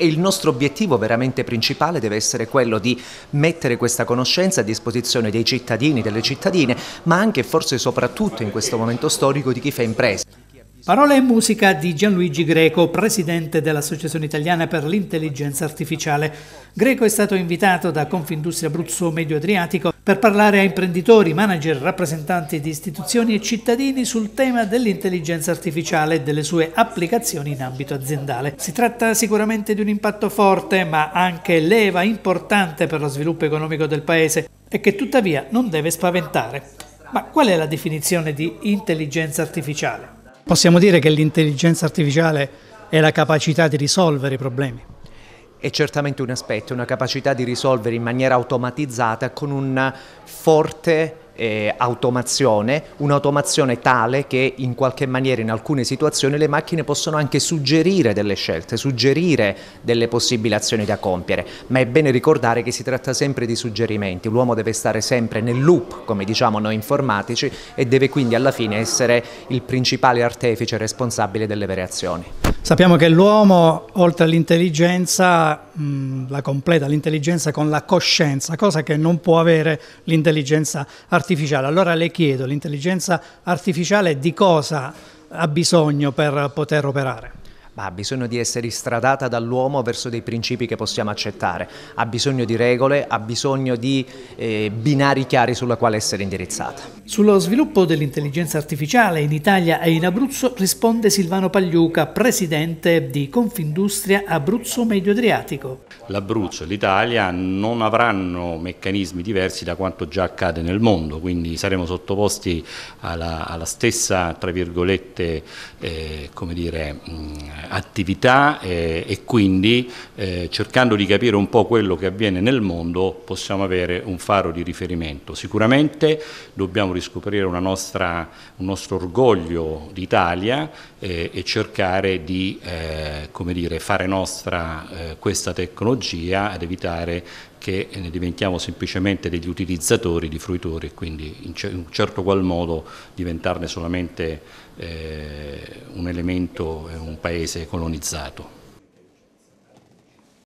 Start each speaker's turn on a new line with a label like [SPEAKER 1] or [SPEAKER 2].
[SPEAKER 1] E il nostro obiettivo veramente principale deve essere quello di mettere questa conoscenza a disposizione dei cittadini, delle cittadine, ma anche e forse soprattutto in questo momento storico di chi fa impresa.
[SPEAKER 2] Parola e musica di Gianluigi Greco, presidente dell'Associazione Italiana per l'Intelligenza Artificiale. Greco è stato invitato da Confindustria Abruzzo Medio Adriatico per parlare a imprenditori, manager, rappresentanti di istituzioni e cittadini sul tema dell'intelligenza artificiale e delle sue applicazioni in ambito aziendale. Si tratta sicuramente di un impatto forte, ma anche leva importante per lo sviluppo economico del Paese e che tuttavia non deve spaventare. Ma qual è la definizione di intelligenza artificiale? Possiamo dire che l'intelligenza artificiale è la capacità di risolvere i problemi.
[SPEAKER 1] È certamente un aspetto, una capacità di risolvere in maniera automatizzata con una forte automazione, un'automazione tale che in qualche maniera in alcune situazioni le macchine possono anche suggerire delle scelte, suggerire delle possibili azioni da compiere, ma è bene ricordare che si tratta sempre di suggerimenti, l'uomo deve stare sempre nel loop, come diciamo noi informatici, e deve quindi alla fine essere il principale artefice responsabile delle vere azioni.
[SPEAKER 2] Sappiamo che l'uomo, oltre all'intelligenza, la completa l'intelligenza con la coscienza, cosa che non può avere l'intelligenza artificiale. Allora le chiedo, l'intelligenza artificiale di cosa ha bisogno per poter operare?
[SPEAKER 1] Ha bisogno di essere istradata dall'uomo verso dei principi che possiamo accettare, ha bisogno di regole, ha bisogno di binari chiari sulla quale essere indirizzata.
[SPEAKER 2] Sullo sviluppo dell'intelligenza artificiale in Italia e in Abruzzo risponde Silvano Pagliuca, presidente di Confindustria Abruzzo Medio Adriatico.
[SPEAKER 3] L'Abruzzo e l'Italia non avranno meccanismi diversi da quanto già accade nel mondo, quindi saremo sottoposti alla stessa, tra virgolette, come dire, attività e quindi cercando di capire un po' quello che avviene nel mondo possiamo avere un faro di riferimento. Sicuramente dobbiamo riscoprire un nostro orgoglio d'Italia e cercare di come dire, fare nostra questa tecnologia ed evitare che ne diventiamo semplicemente degli utilizzatori, di fruitori e quindi in un certo qual modo diventarne solamente un elemento, un paese colonizzato.